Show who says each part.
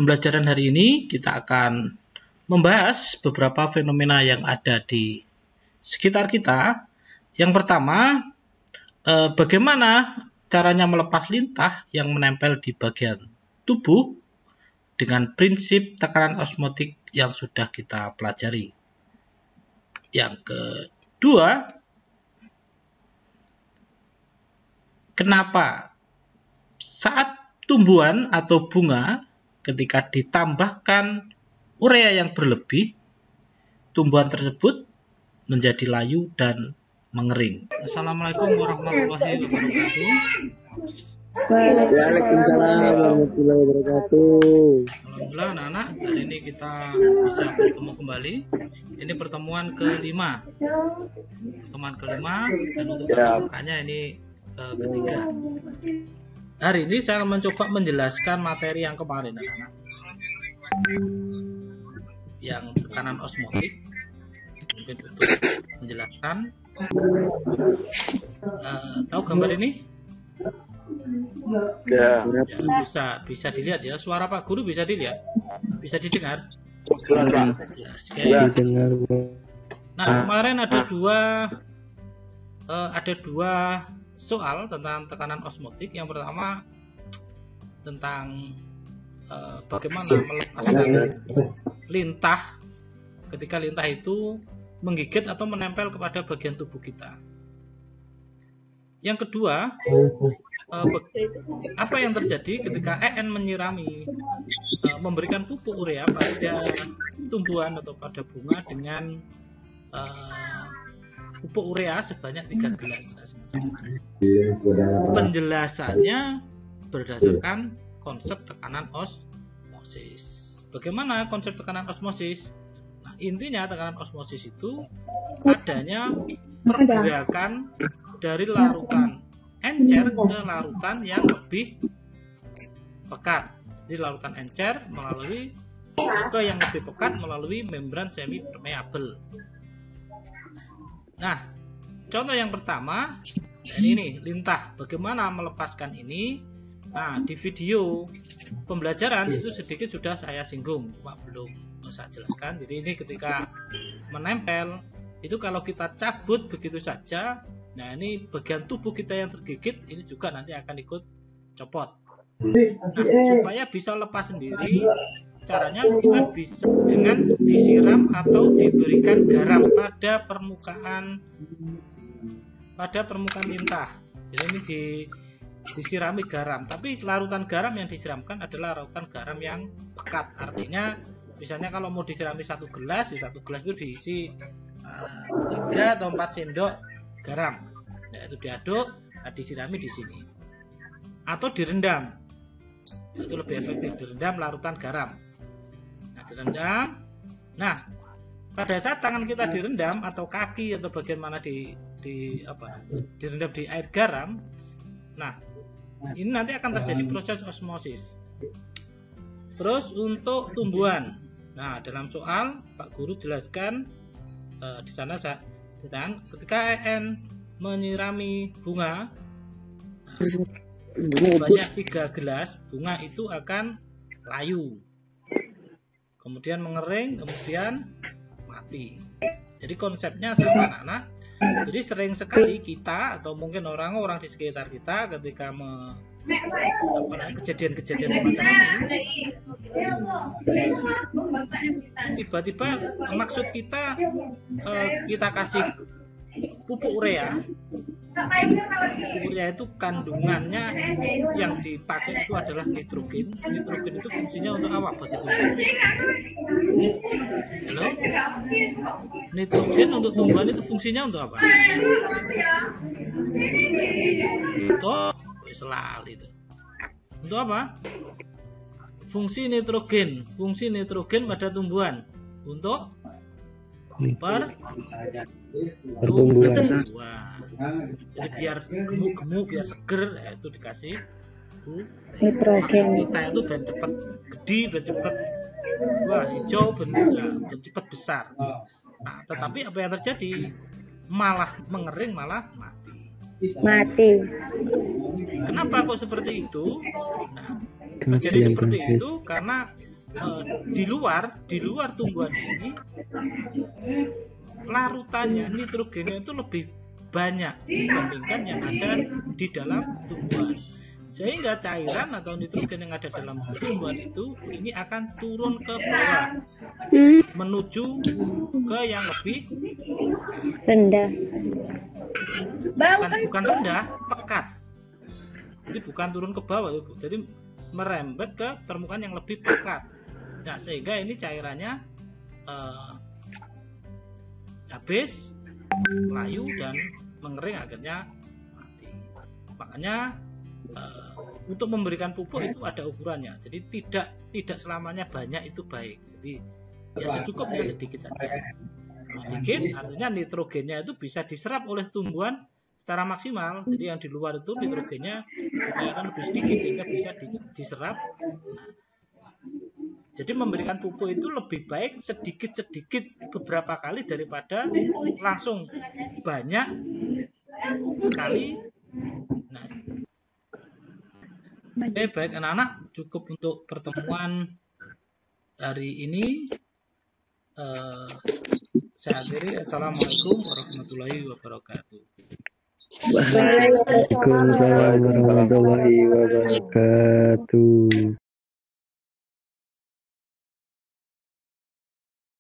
Speaker 1: pembelajaran hari ini kita akan membahas beberapa fenomena yang ada di sekitar kita. Yang pertama, bagaimana caranya melepas lintah yang menempel di bagian tubuh dengan prinsip tekanan osmotik yang sudah kita pelajari. Yang kedua, kenapa saat tumbuhan atau bunga ketika ditambahkan urea yang berlebih, tumbuhan tersebut menjadi layu dan mengering. Assalamualaikum warahmatullahi wabarakatuh.
Speaker 2: Waalaikumsalam warahmatullahi wabarakatuh.
Speaker 1: Alhamdulillah anak-anak, hari ini kita bisa bertemu kembali. Ini pertemuan kelima. Dan untuk makanya ini ketiga. Hari ini saya akan mencoba menjelaskan materi yang kemarin anak-anak. Yang tekanan osmotik. Mungkin untuk menjelaskan. Tahu gambar ini?
Speaker 2: Ya.
Speaker 1: Bisa dilihat ya. Suara Pak Guru bisa dilihat, bisa didengar. Nah, kemarin ada dua soal tentang tekanan osmotik. Yang pertama tentang bagaimana melepaskan lintah ketika lintah itu menggigit atau menempel kepada bagian tubuh kita. Yang kedua, apa yang terjadi ketika EN menyirami, memberikan pupuk urea pada tumbuhan atau pada bunga dengan pupuk urea sebanyak 3 gelas. Penjelasannya berdasarkan konsep tekanan osmosis. Bagaimana konsep tekanan osmosis? Nah, intinya tekanan osmosis itu adanya pergerakan dari larutan encer ke larutan yang lebih pekat. Jadi larutan encer melalui ke yang lebih pekat melalui membran semi permeabel. Nah, contoh yang pertama ini lintah. Bagaimana melepaskan ini? Nah, di video pembelajaran itu sedikit sudah saya singgung, cuma belum saya jelaskan. Jadi ini ketika menempel itu kalau kita cabut begitu saja, nah ini bagian tubuh kita yang tergigit ini juga nanti akan ikut copot. Nah, supaya bisa lepas sendiri, caranya kita bisa dengan disiram atau diberikan garam pada permukaan lintah. Jadi ini disirami garam, tapi larutan garam yang disiramkan adalah larutan garam yang pekat. Artinya misalnya kalau mau disirami 1 gelas, di 1 gelas itu diisi 3 atau 4 sendok garam. Nah, itu diaduk, disirami di sini. Atau direndam. Itu lebih efektif, direndam larutan garam. Nah, direndam. Nah, pada saat tangan kita direndam atau kaki atau bagian mana direndam di air garam. Nah, ini nanti akan terjadi proses osmosis. Terus untuk tumbuhan. Nah, dalam soal Pak Guru jelaskan di sana ketika EN menyirami bunga banyak 3 gelas, bunga itu akan layu, kemudian mengering, kemudian mati. Jadi konsepnya sama anak-anak. Jadi sering sekali kita atau mungkin orang-orang di sekitar kita ketika kejadian-kejadian semacam ini, tiba-tiba maksud kita kasih pupuk urea. Urea itu kandungannya yang dipakai itu adalah nitrogen. Nitrogen itu fungsinya untuk apa bagi tumbuhan? Halo? Nitrogen untuk tumbuhan itu fungsinya untuk apa? Untuk selalu itu. Untuk apa? Fungsi nitrogen pada tumbuhan untuk pertumbuhan. Jadi biar gemuk-gemuk, biar seger, itu dikasih nitrogen. Kita itu biar cepat gede, biar cepat hijau, biar cepat besar. Nah, tetapi apa yang terjadi? Malah mengering, malah mati. Kenapa kok seperti itu? Nah, terjadi seperti itu karena di luar tumbuhan ini larutannya nitrogennya itu lebih banyak dibandingkan yang ada di dalam tumbuhan, sehingga cairan atau nitrogen yang ada dalam tumbuhan itu ini akan turun ke bawah menuju ke yang lebih
Speaker 3: rendah.
Speaker 1: bukan rendah, pekat. Jadi bukan turun ke bawah, Ibu. Jadi merembet ke permukaan yang lebih pekat. Nah, sehingga ini cairannya habis, layu dan mengering, akhirnya mati. Makanya untuk memberikan pupuk itu ada ukurannya. Jadi tidak selamanya banyak itu baik. Jadi ya secukupnya, sedikit saja. Kalau sedikit artinya nitrogennya itu bisa diserap oleh tumbuhan secara maksimal. Jadi yang di luar itu nitrogennya akan lebih sedikit sehingga bisa diserap. Jadi memberikan pupuk itu lebih baik sedikit-sedikit beberapa kali daripada langsung banyak sekali. Nah, baik anak-anak, cukup untuk pertemuan hari ini. Saya akhiri. Assalamualaikum warahmatullahi wabarakatuh.
Speaker 2: Waalaikumsalam warahmatullahi wabarakatuh.